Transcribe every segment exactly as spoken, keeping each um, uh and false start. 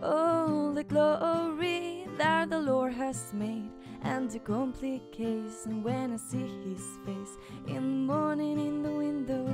all the glory that the Lord has made, and the complication when I see his face in the morning in the window.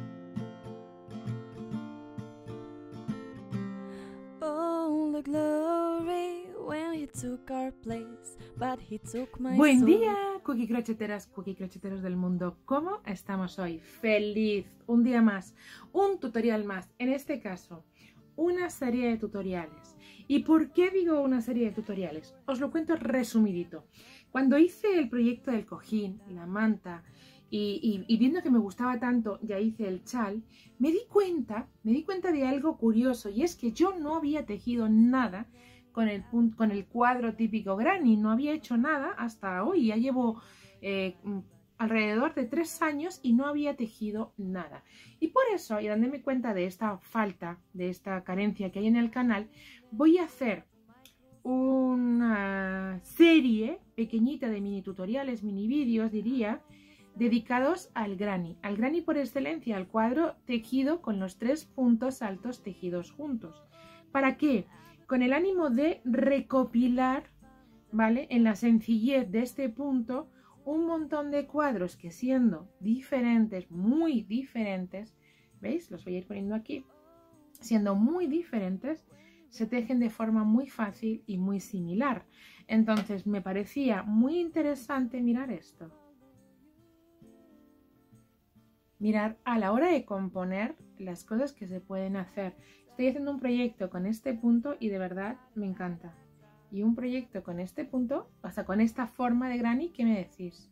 All the glory when he took our place, but he took my Buen soul. día, cookie crocheteras, cookie crocheteros del mundo. ¿Cómo estamos hoy? Feliz, un día más, un tutorial más. En este caso, una serie de tutoriales. ¿Y por qué digo una serie de tutoriales? Os lo cuento resumidito. Cuando hice el proyecto del cojín, la manta, y, y, y viendo que me gustaba tanto, ya hice el chal, me di cuenta, me di cuenta de algo curioso, y es que yo no había tejido nada con el, con el cuadro típico granny, no había hecho nada hasta hoy, ya llevo eh, alrededor de tres años y no había tejido nada. Y por eso, y dándome cuenta de esta falta, de esta carencia que hay en el canal, voy a hacer una serie pequeñita de mini tutoriales, mini vídeos, diría, dedicados al granny. Al granny por excelencia, al cuadro tejido con los tres puntos altos tejidos juntos. ¿Para qué? Con el ánimo de recopilar, ¿vale?, en la sencillez de este punto, un montón de cuadros que, siendo diferentes, muy diferentes, ¿veis? Los voy a ir poniendo aquí. Siendo muy diferentes, se tejen de forma muy fácil y muy similar. Entonces me parecía muy interesante mirar esto. Mirar a la hora de componer las cosas que se pueden hacer. Estoy haciendo un proyecto con este punto y de verdad me encanta. Y un proyecto con este punto, o sea, con esta forma de granny, ¿qué me decís?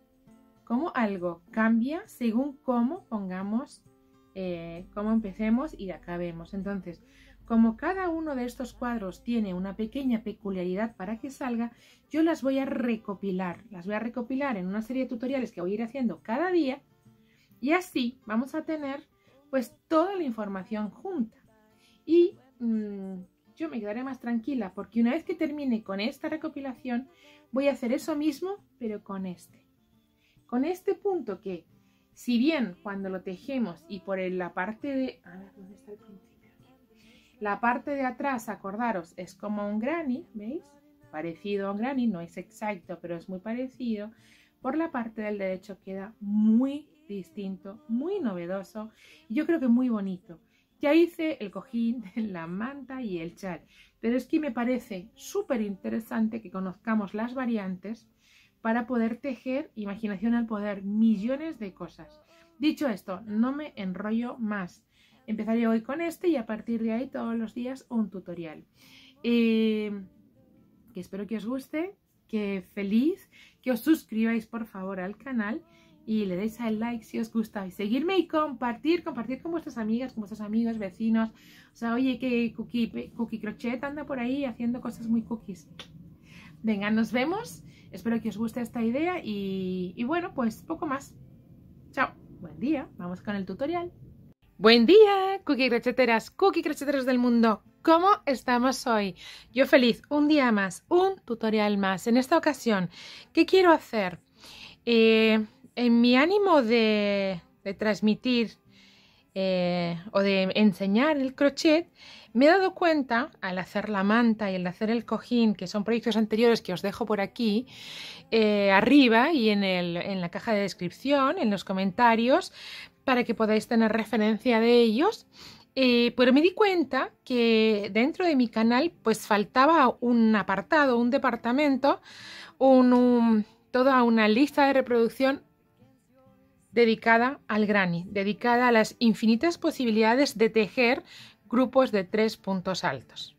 Cómo algo cambia según cómo pongamos, eh, cómo empecemos y acabemos. Entonces, como cada uno de estos cuadros tiene una pequeña peculiaridad para que salga, yo las voy a recopilar. Las voy a recopilar en una serie de tutoriales que voy a ir haciendo cada día. Y así vamos a tener pues toda la información junta. Y mmm, yo me quedaré más tranquila porque una vez que termine con esta recopilación voy a hacer eso mismo pero con este. Con este punto que, si bien cuando lo tejemos y por la parte de... A ver, ¿dónde está el principio? La parte de atrás, acordaros, es como un granny, ¿veis? Parecido a un granny, no es exacto pero es muy parecido. Por la parte del derecho queda muy distinto, muy novedoso y yo creo que muy bonito. Ya hice el cojín, la manta y el chal, pero es que me parece súper interesante que conozcamos las variantes para poder tejer, imaginación al poder, millones de cosas. Dicho esto, no me enrollo más. Empezaré hoy con este y a partir de ahí todos los días un tutorial. Eh, que espero que os guste, que feliz, que os suscribáis por favor al canal y le deis al like si os gusta. Y seguirme y compartir, compartir con vuestras amigas, con vuestros amigos, vecinos. O sea, oye, que Cookie, Cookie Crochet anda por ahí haciendo cosas muy cookies. Venga, nos vemos. Espero que os guste esta idea y, y bueno, pues poco más. Chao. Buen día. Vamos con el tutorial. Buen día, Cookie Crocheteras, Cookie Crocheteros del mundo. ¿Cómo estamos hoy? Yo feliz, un día más, un tutorial más. En esta ocasión, ¿qué quiero hacer? Eh, en mi ánimo de, de transmitir eh, o de enseñar el crochet, me he dado cuenta, al hacer la manta y al hacer el cojín, que son proyectos anteriores que os dejo por aquí, eh, arriba y en, el, en la caja de descripción, en los comentarios, para que podáis tener referencia de ellos. Eh, pero me di cuenta que dentro de mi canal pues faltaba un apartado, un departamento, un, un, toda una lista de reproducción dedicada al granny, dedicada a las infinitas posibilidades de tejer grupos de tres puntos altos.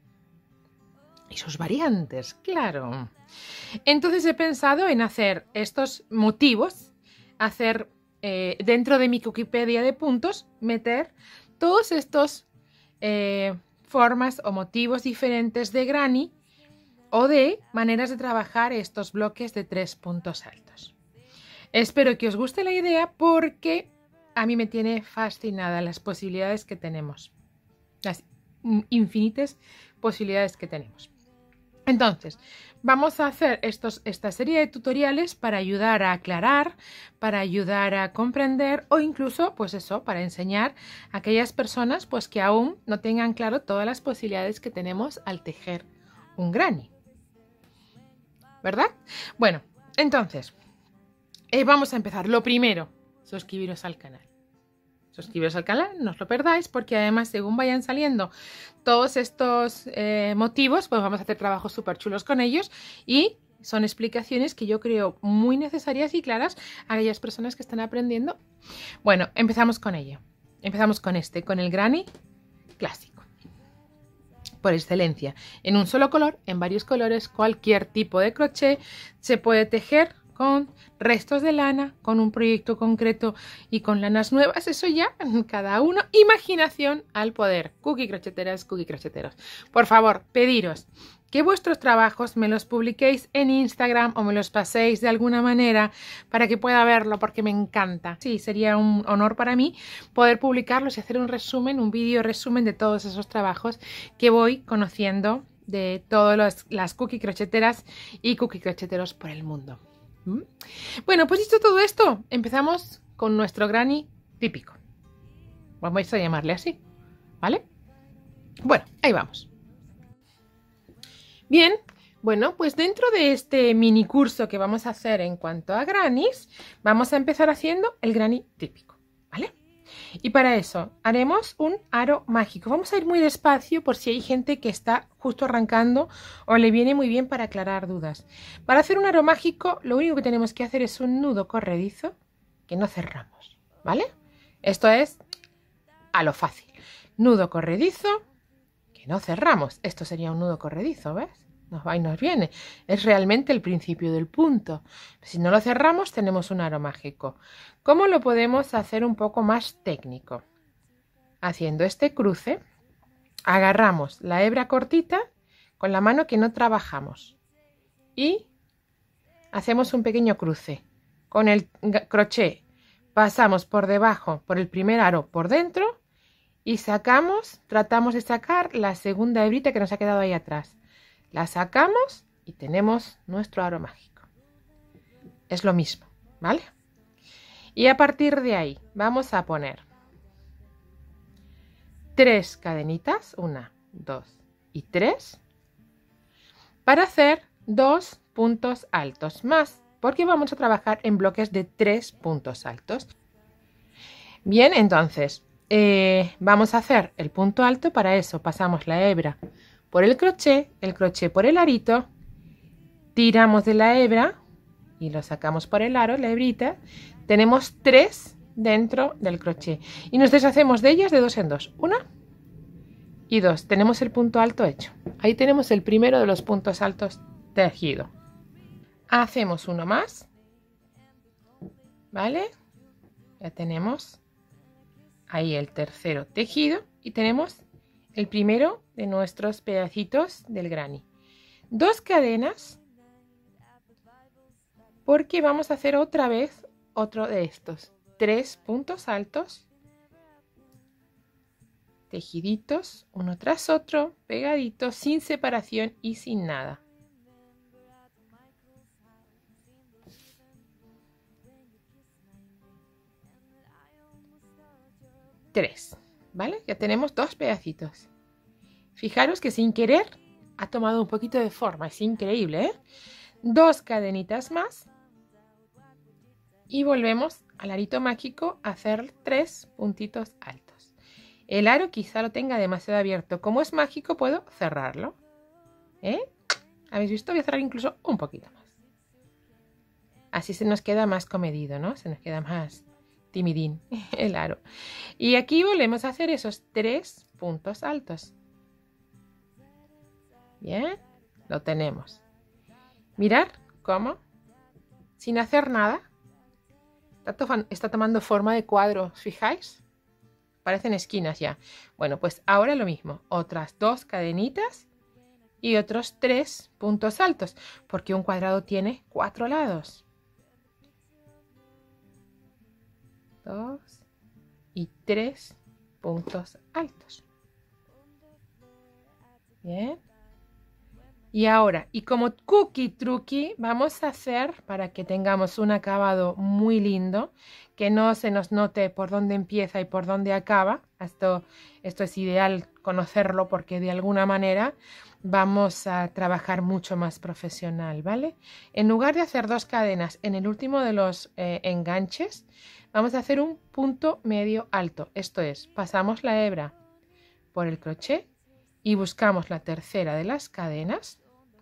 Y sus variantes, claro. Entonces he pensado en hacer estos motivos, hacer eh, dentro de mi Wikipedia de puntos, meter todos estos eh, formas o motivos diferentes de granny o de maneras de trabajar estos bloques de tres puntos altos. Espero que os guste la idea porque a mí me tiene fascinada las posibilidades que tenemos, las infinitas posibilidades que tenemos. Entonces, vamos a hacer estos, esta serie de tutoriales para ayudar a aclarar, para ayudar a comprender o incluso, pues eso, para enseñar a aquellas personas pues, que aún no tengan claro todas las posibilidades que tenemos al tejer un granny. ¿Verdad? Bueno, entonces, eh, vamos a empezar. Lo primero, suscribiros al canal. Suscribiros al canal, no os lo perdáis, porque además según vayan saliendo todos estos eh, motivos, pues vamos a hacer trabajos súper chulos con ellos y son explicaciones que yo creo muy necesarias y claras a aquellas personas que están aprendiendo. Bueno, empezamos con ello. Empezamos con este, con el granny clásico. Por excelencia, en un solo color, en varios colores, cualquier tipo de crochet se puede tejer con restos de lana, con un proyecto concreto y con lanas nuevas. Eso ya, cada uno, imaginación al poder. Cookie crocheteras, cookie crocheteros. Por favor, pediros que vuestros trabajos me los publiquéis en Instagram o me los paséis de alguna manera para que pueda verlo, porque me encanta. Sí, sería un honor para mí poder publicarlos y hacer un resumen, un vídeo resumen de todos esos trabajos que voy conociendo de todas las cookie crocheteras y cookie crocheteros por el mundo. ¿Mm? Bueno, pues dicho todo esto, empezamos con nuestro granny típico. Vamos a llamarle así, ¿vale? Bueno, ahí vamos. Bien, bueno, pues dentro de este mini curso que vamos a hacer en cuanto a grannies, vamos a empezar haciendo el granny típico, ¿vale? Y para eso haremos un aro mágico. Vamos a ir muy despacio por si hay gente que está justo arrancando o le viene muy bien para aclarar dudas. Para hacer un aro mágico, lo único que tenemos que hacer es un nudo corredizo que no cerramos, ¿vale? Esto es a lo fácil. Nudo corredizo que no cerramos. Esto sería un nudo corredizo, ¿ves? Nos va y nos viene. Es realmente el principio del punto. Si no lo cerramos, tenemos un aro mágico. ¿Cómo lo podemos hacer un poco más técnico? Haciendo este cruce, agarramos la hebra cortita con la mano que no trabajamos y hacemos un pequeño cruce. Con el crochet pasamos por debajo, por el primer aro por dentro y sacamos, tratamos de sacar la segunda hebrita que nos ha quedado ahí atrás. La sacamos y tenemos nuestro aro mágico. Es lo mismo, ¿vale? Y a partir de ahí vamos a poner tres cadenitas, una, dos y tres, para hacer dos puntos altos más, porque vamos a trabajar en bloques de tres puntos altos. Bien, entonces eh, vamos a hacer el punto alto. Para eso pasamos la hebra por el crochet, el crochet por el arito, tiramos de la hebra y lo sacamos por el aro, la hebrita. Tenemos tres dentro del crochet y nos deshacemos de ellas de dos en dos. Una y dos. Tenemos el punto alto hecho. Ahí tenemos el primero de los puntos altos tejido. Hacemos uno más, ¿vale? Ya tenemos ahí el tercero tejido y tenemos el primero de nuestros pedacitos del granny. Dos cadenas, porque vamos a hacer otra vez otro de estos. Tres puntos altos, tejiditos, uno tras otro, pegaditos, sin separación y sin nada. Tres, ¿vale? Ya tenemos dos pedacitos. Fijaros que sin querer ha tomado un poquito de forma, es increíble, ¿eh? Dos cadenitas más y volvemos al arito mágico a hacer tres puntitos altos. El aro quizá lo tenga demasiado abierto. Como es mágico, puedo cerrarlo, ¿eh? ¿Habéis visto? Voy a cerrar incluso un poquito más. Así se nos queda más comedido, ¿no? Se nos queda más timidín el aro. Y aquí volvemos a hacer esos tres puntos altos. Bien, lo tenemos. Mirad cómo, sin hacer nada, está, to está tomando forma de cuadro. ¿Os fijáis? Parecen esquinas ya. Bueno, pues ahora lo mismo. Otras dos cadenitas y otros tres puntos altos, porque un cuadrado tiene cuatro lados. Dos y tres puntos altos. Bien. Y ahora, y como cookie truqui, vamos a hacer, para que tengamos un acabado muy lindo, que no se nos note por dónde empieza y por dónde acaba. Esto, esto es ideal conocerlo porque de alguna manera vamos a trabajar mucho más profesional, ¿vale? En lugar de hacer dos cadenas en el último de los eh, enganches, vamos a hacer un punto medio alto. Esto es, pasamos la hebra por el crochet y buscamos la tercera de las cadenas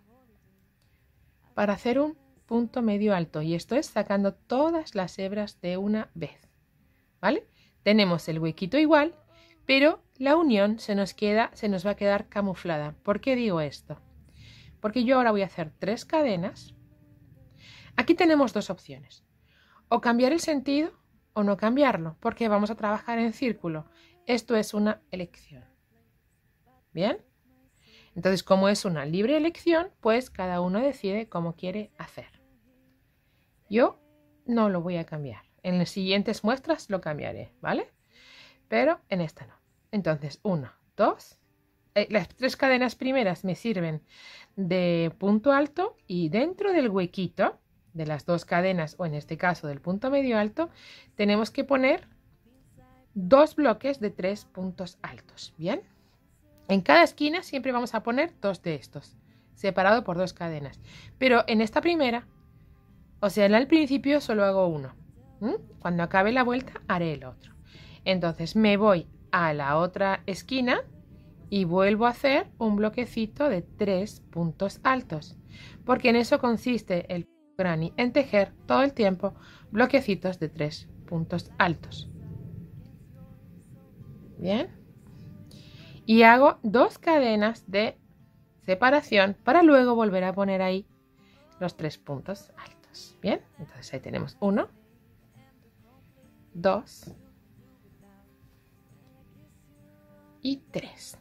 para hacer un punto medio alto, y esto es sacando todas las hebras de una vez, ¿vale? Tenemos el huequito igual, pero la unión se nos queda, se nos va a quedar camuflada. ¿Por qué digo esto? Porque yo ahora voy a hacer tres cadenas. Aquí tenemos dos opciones, o cambiar el sentido o no cambiarlo, porque vamos a trabajar en círculo. Esto es una elección. ¿Bien? Entonces, como es una libre elección, pues cada uno decide cómo quiere hacer. Yo no lo voy a cambiar. En las siguientes muestras lo cambiaré, ¿vale? Pero en esta no. Entonces, uno, dos. Eh, las tres cadenas primeras me sirven de punto alto y dentro del huequito de las dos cadenas, o en este caso del punto medio alto, tenemos que poner dos bloques de tres puntos altos. ¿Bien? En cada esquina siempre vamos a poner dos de estos, separado por dos cadenas. Pero en esta primera, o sea, en el principio solo hago uno. ¿Mm? Cuando acabe la vuelta haré el otro. Entonces me voy a la otra esquina y vuelvo a hacer un bloquecito de tres puntos altos. Porque en eso consiste el granny, en tejer todo el tiempo bloquecitos de tres puntos altos. ¿Bien? Y hago dos cadenas de separación para luego volver a poner ahí los tres puntos altos. Bien, entonces ahí tenemos uno, dos y tres.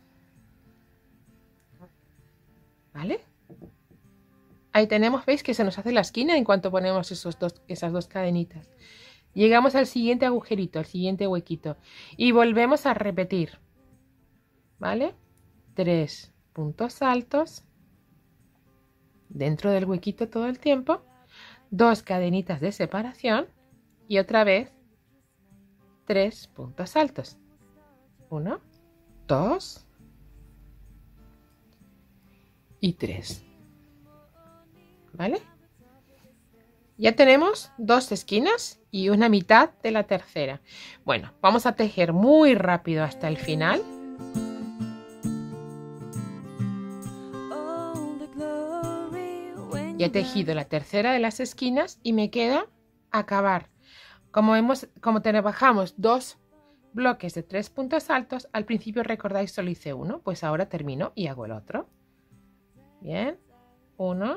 ¿Vale? Ahí tenemos, veis que se nos hace la esquina en cuanto ponemos esos dos, esas dos cadenitas. Llegamos al siguiente agujerito, al siguiente huequito y volvemos a repetir. ¿Vale? Tres puntos altos dentro del huequito todo el tiempo, dos cadenitas de separación y otra vez tres puntos altos. Uno, dos y tres. ¿Vale? Ya tenemos dos esquinas y una mitad de la tercera. Bueno, vamos a tejer muy rápido hasta el final. Ya he tejido la tercera de las esquinas y me queda acabar. Como, hemos, como trabajamos dos bloques de tres puntos altos, al principio recordáis solo hice uno, pues ahora termino y hago el otro. Bien, uno,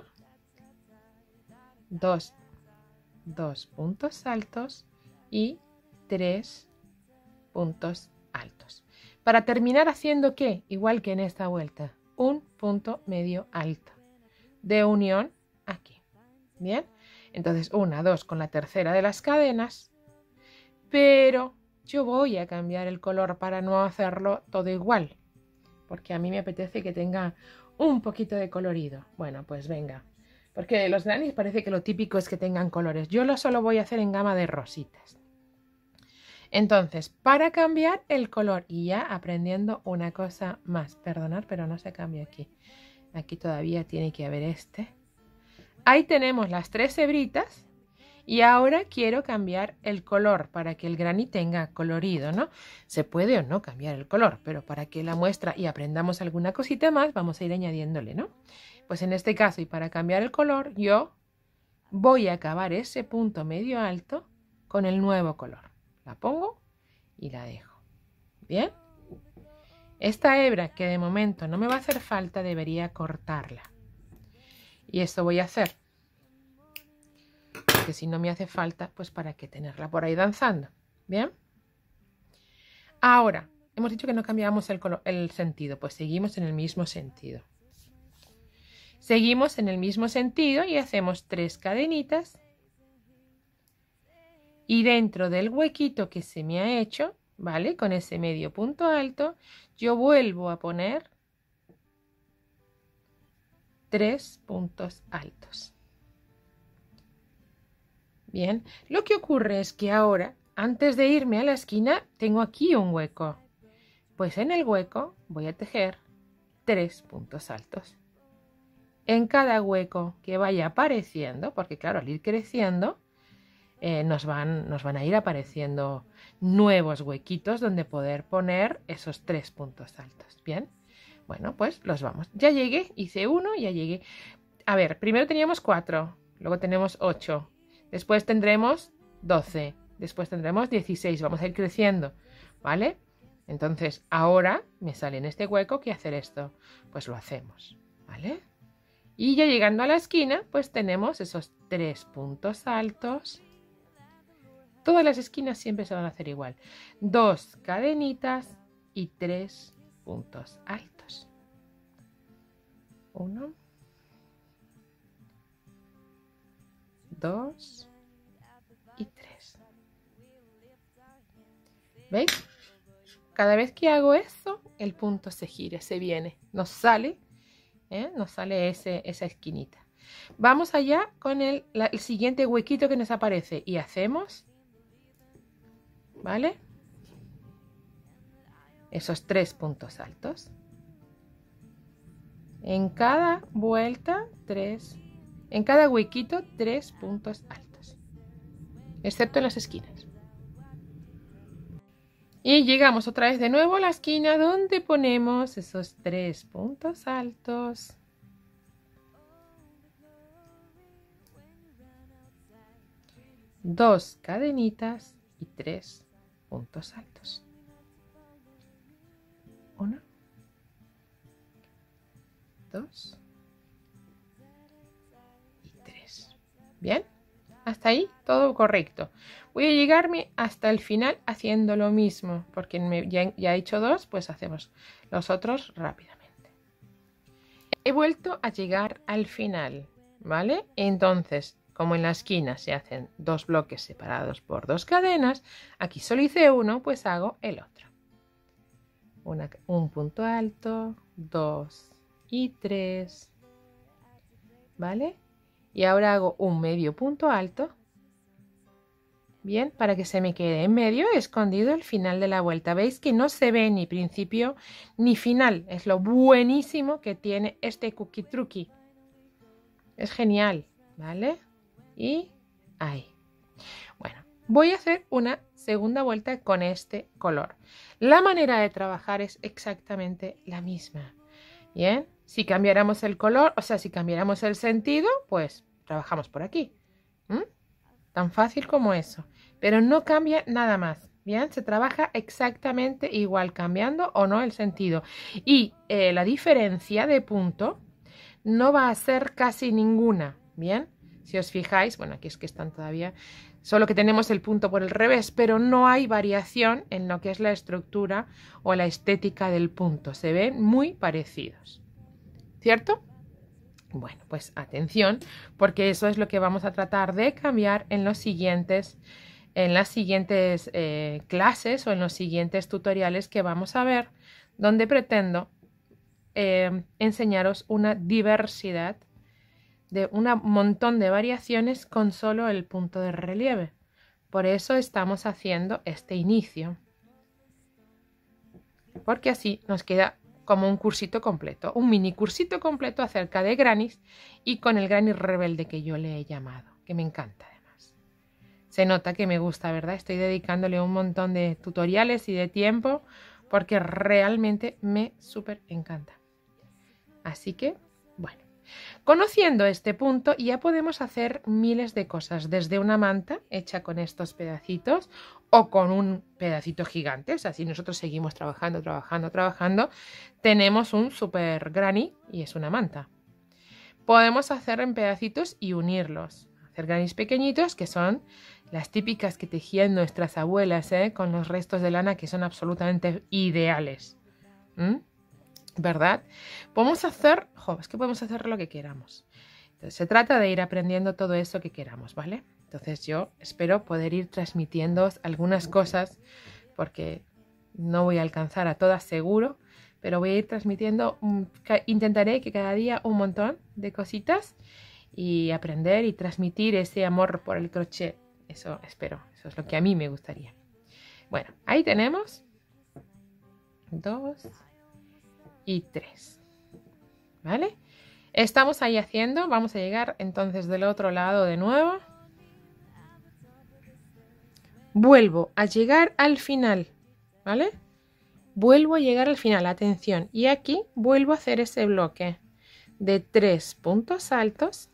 dos, dos puntos altos y tres puntos altos. Para terminar haciendo ¿qué? Igual que en esta vuelta, un punto medio alto de unión aquí. Bien, entonces una, dos con la tercera de las cadenas, pero yo voy a cambiar el color para no hacerlo todo igual, porque a mí me apetece que tenga un poquito de colorido. Bueno, pues venga, porque los grannies parece que lo típico es que tengan colores. Yo lo solo voy a hacer en gama de rositas. Entonces, para cambiar el color, y ya aprendiendo una cosa más, perdonad, pero no se cambia aquí. Aquí todavía tiene que haber este. Ahí tenemos las tres hebritas y ahora quiero cambiar el color para que el granny tenga colorido, ¿no? Se puede o no cambiar el color, pero para que la muestra y aprendamos alguna cosita más, vamos a ir añadiéndole, ¿no? Pues en este caso, y para cambiar el color, yo voy a acabar ese punto medio alto con el nuevo color. La pongo y la dejo. ¿Bien? Esta hebra, que de momento no me va a hacer falta, debería cortarla. Y esto voy a hacer. Porque si no me hace falta, pues para qué tenerla por ahí danzando. ¿Bien? Ahora, hemos dicho que no cambiamos el, color, el sentido, pues seguimos en el mismo sentido. Seguimos en el mismo sentido y hacemos tres cadenitas. Y dentro del huequito que se me ha hecho, ¿vale? Con ese medio punto alto, yo vuelvo a poner tres puntos altos. Bien, lo que ocurre es que ahora, antes de irme a la esquina, tengo aquí un hueco. Pues en el hueco voy a tejer tres puntos altos. En cada hueco que vaya apareciendo, porque claro, al ir creciendo, eh, nos, van, nos van a ir apareciendo nuevos huequitos donde poder poner esos tres puntos altos. Bien, bueno, pues los vamos. Ya llegué, hice uno, ya llegué. A ver, primero teníamos cuatro, luego tenemos ocho, después tendremos doce, después tendremos dieciséis, vamos a ir creciendo, ¿vale? Entonces, ahora me sale en este hueco que hacer esto. Pues lo hacemos, ¿vale? Y ya llegando a la esquina, pues tenemos esos tres puntos altos. Todas las esquinas siempre se van a hacer igual. Dos cadenitas y tres puntos altos. Uno. Dos. Y tres. ¿Veis? Cada vez que hago eso, el punto se gira, se viene, nos sale, ¿eh? Nos sale ese, esa esquinita. Vamos allá con el, la, el siguiente huequito que nos aparece y hacemos, ¿vale? Esos tres puntos altos. En cada vuelta, tres, en cada huequito, tres puntos altos, excepto en las esquinas. Y llegamos otra vez de nuevo a la esquina donde ponemos esos tres puntos altos. Dos cadenitas y tres puntos altos. Uno. Dos. Y tres. Bien. Hasta ahí todo correcto. Voy a llegarme hasta el final haciendo lo mismo, porque me, ya, ya he hecho dos, pues hacemos los otros rápidamente. He vuelto a llegar al final, ¿vale? Entonces, como en la esquina se hacen dos bloques separados por dos cadenas, aquí solo hice uno, pues hago el otro. Una, un punto alto, dos y tres, ¿vale? Y ahora hago un medio punto alto, bien, para que se me quede en medio escondido el final de la vuelta. Veis que no se ve ni principio ni final. Es lo buenísimo que tiene este cookie truqui. Es genial, ¿vale? Y ahí. Bueno, voy a hacer una segunda vuelta con este color. La manera de trabajar es exactamente la misma. Bien, si cambiáramos el color, o sea, si cambiáramos el sentido, pues trabajamos por aquí. ¿Mm? Tan fácil como eso. Pero no cambia nada más. Bien, se trabaja exactamente igual, cambiando o no el sentido. Y eh, la diferencia de punto no va a ser casi ninguna. Bien, si os fijáis, bueno, aquí es que están todavía, solo que tenemos el punto por el revés, pero no hay variación en lo que es la estructura o la estética del punto. Se ven muy parecidos. ¿Cierto? Bueno, pues atención, porque eso es lo que vamos a tratar de cambiar en los siguientes, en las siguientes eh, clases o en los siguientes tutoriales que vamos a ver, donde pretendo eh, enseñaros una diversidad de un montón de variaciones con solo el punto de relieve. Por eso estamos haciendo este inicio, porque así nos queda como un cursito completo, un mini cursito completo acerca de Granny's y con el Granny rebelde que yo le he llamado, que me encanta además. Se nota que me gusta, ¿verdad? Estoy dedicándole un montón de tutoriales y de tiempo porque realmente me súper encanta. Así que, bueno, conociendo este punto ya podemos hacer miles de cosas, desde una manta hecha con estos pedacitos o con un pedacito gigante. O sea, si nosotros seguimos trabajando, trabajando, trabajando, tenemos un super granny y es una manta. Podemos hacer en pedacitos y unirlos. Hacer grannies pequeñitos, que son las típicas que tejían nuestras abuelas, ¿eh? Con los restos de lana que son absolutamente ideales. ¿Mm? ¿Verdad? Podemos hacer, jo, es que podemos hacer lo que queramos. Entonces, se trata de ir aprendiendo todo eso que queramos, ¿vale? Entonces yo espero poder ir transmitiéndoos algunas cosas porque no voy a alcanzar a todas seguro, pero voy a ir transmitiendo, um, intentaré que cada día un montón de cositas y aprender y transmitir ese amor por el crochet. Eso espero, eso es lo que a mí me gustaría. Bueno, ahí tenemos dos y tres, ¿vale? Estamos ahí haciendo, vamos a llegar entonces del otro lado de nuevo. Vuelvo a llegar al final, ¿vale? Vuelvo a llegar al final, atención, y aquí vuelvo a hacer ese bloque de tres puntos altos,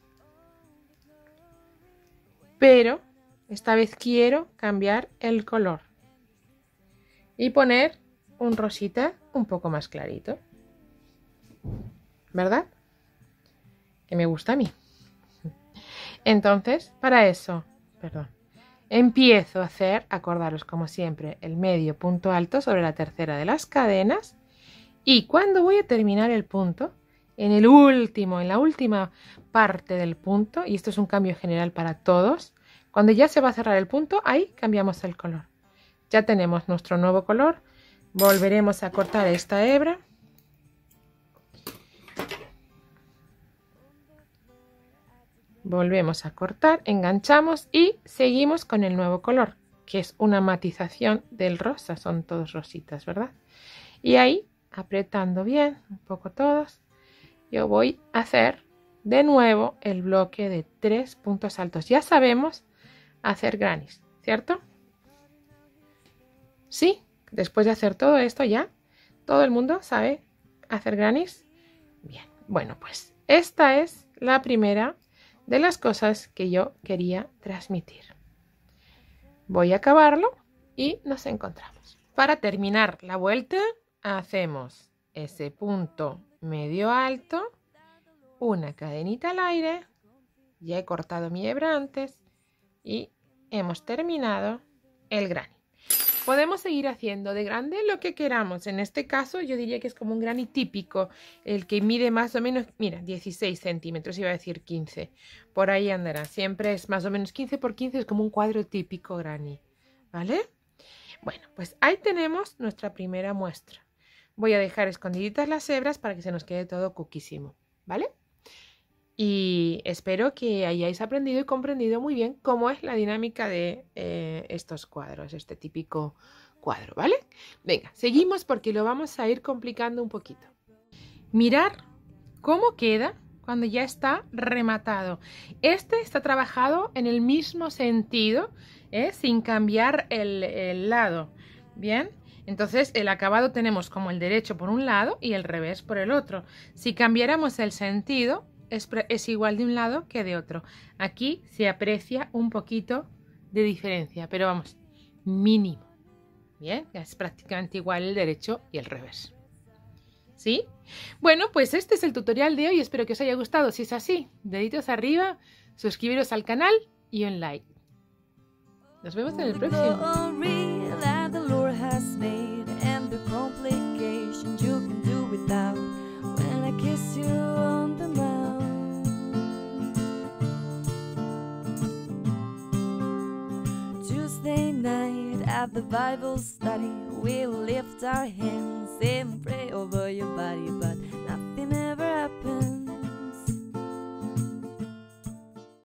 pero esta vez quiero cambiar el color y poner un rosita un poco más clarito, ¿verdad? Que me gusta a mí. Entonces, para eso, perdón, empiezo a hacer, acordaros como siempre, el medio punto alto sobre la tercera de las cadenas, y cuando voy a terminar el punto, en el último, en la última parte del punto, y esto es un cambio general para todos, cuando ya se va a cerrar el punto, ahí cambiamos el color. Ya tenemos nuestro nuevo color, volveremos a cortar esta hebra. Volvemos a cortar, enganchamos y seguimos con el nuevo color, que es una matización del rosa, son todos rositas, ¿verdad? Y ahí, apretando bien, un poco todos, yo voy a hacer de nuevo el bloque de tres puntos altos. Ya sabemos hacer grannies, ¿cierto? Sí, después de hacer todo esto ya, todo el mundo sabe hacer grannies. Bien, bueno, pues esta es la primera de las cosas que yo quería transmitir. Voy a acabarlo y nos encontramos. Para terminar la vuelta, hacemos ese punto medio alto, una cadenita al aire, ya he cortado mi hebra antes y hemos terminado el granny. Podemos seguir haciendo de grande lo que queramos. En este caso yo diría que es como un granny típico, el que mide más o menos, mira, dieciséis centímetros, iba a decir quince. Por ahí andará, siempre es más o menos quince por quince, es como un cuadro típico granny, ¿vale? Bueno, pues ahí tenemos nuestra primera muestra. Voy a dejar escondiditas las hebras para que se nos quede todo cuquísimo, ¿vale? Y espero que hayáis aprendido y comprendido muy bien cómo es la dinámica de eh, estos cuadros, este típico cuadro, ¿vale? Venga, seguimos porque lo vamos a ir complicando un poquito. Mirar cómo queda cuando ya está rematado. Este está trabajado en el mismo sentido, ¿eh? Sin cambiar el, el lado, ¿bien? Entonces el acabado tenemos como el derecho por un lado y el revés por el otro. Si cambiáramos el sentido, Es, es igual de un lado que de otro. Aquí se aprecia un poquito de diferencia, pero vamos, mínimo. Bien, es prácticamente igual el derecho y el revés. ¿Sí? Bueno, pues este es el tutorial de hoy. Espero que os haya gustado. Si es así, deditos arriba, suscribiros al canal y un like. Nos vemos en el próximo. Night at the Bible study, we'll lift our hands and pray over your body, but